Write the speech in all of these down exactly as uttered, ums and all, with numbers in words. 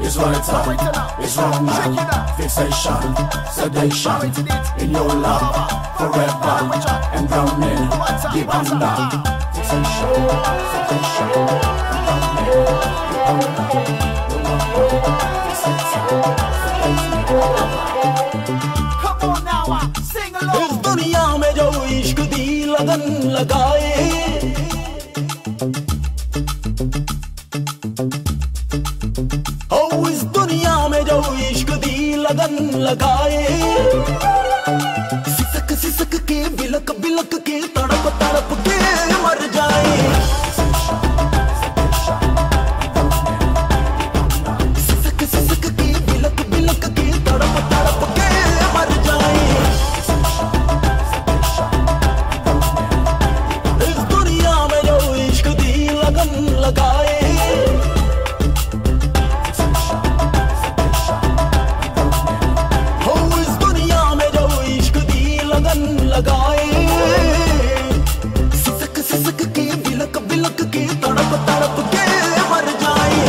It's right time, it's wrong now. Fixation, sedation, in your love, forever, and drowning, deep under. Fixation, sedation, and drowning, deep under. Come on now, sing along. इस दुनिया में जो इश्क दी लगन लगाए, इस दुनिया में जो इश्क दी लगन लगाए, सिसक सिसक के बिलक बिलक के तड़प तड़प के मर जाए, सिसक सिसक के बिलक बिलक के तड़प तड़प के मर जाए। इस दुनिया में जो इश्क दी लगन लगाए, लगाए, सिसक सिसक के बिलक बिलक के तड़प तड़प के मर जाए।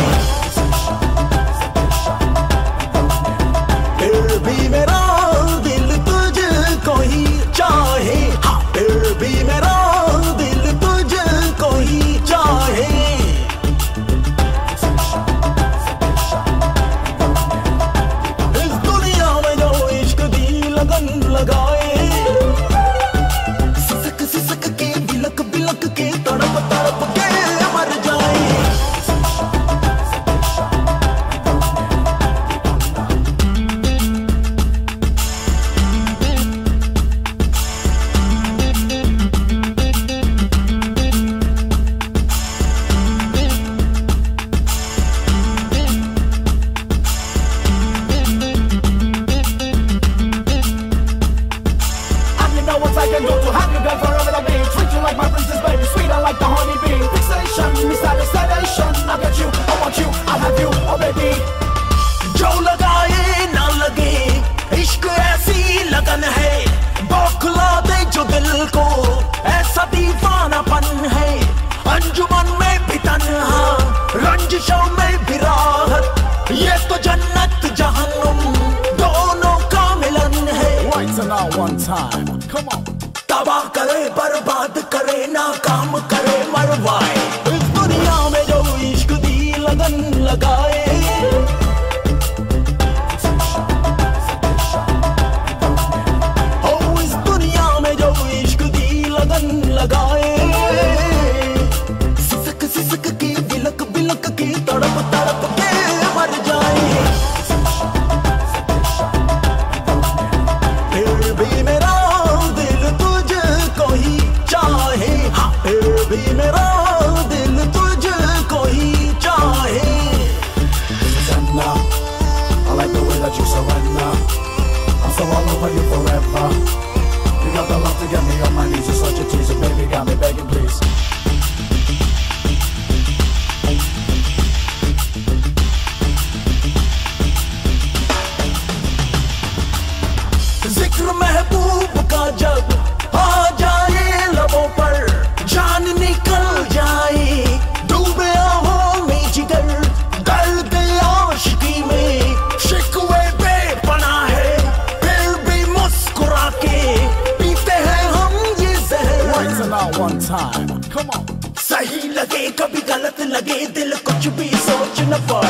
फिर भी मेरा दिल तुझको ही चाहे, हाँ फिर भी मेरा दिल तुझको ही चाहे। इस दुनिया में जो इश्क दी लगन लगाए, के तड़प तड़प के मर जाए। And you know what I can do to have you girl forever and be, treat you like my princess baby, sweeter like the honey bee. Fixation, misguided sedation, I got you, I want you, I have you, oh baby. जो लगाए ना लगे, इश्क ऐसी लगन है, बौखला दे जो दिल को, ऐसा दीवानापन है। अंजुमन में भी तन्हा, रंजिशों में भी राहत, ये तो जन्नत जहन्नुम दोनों का मिलन है। Right now one time, come on. तबाह करे बर्बाद करे नाकाम करे मरवाए, इस दुनिया में जो इश्क दी लगन लगाए, ओ इस दुनिया में जो इश्क दी लगन लगाए, सिसक सिसक के बिलक बिलक के तड़प तड़प के मर जाए। फिर भी मेरा भी मेरा दिल तुझको ही चाहे। Susanna, I like the way that you surrender. I'm so all over you forever. You got the love to get me on my knees. You're such a teaser, baby, got me begging please. जिक्र महबूब का जब आ जाए लबों पर, जान निकल जाए, डूबे आहों में जिगर, दर्द आशिकी में शिकवे बेपनाह है, फिर भी मुस्कुरा के पीते हैं हम ये जहर। One time, come on. सही लगे कभी गलत लगे, दिल कुछ भी सोच न पाए।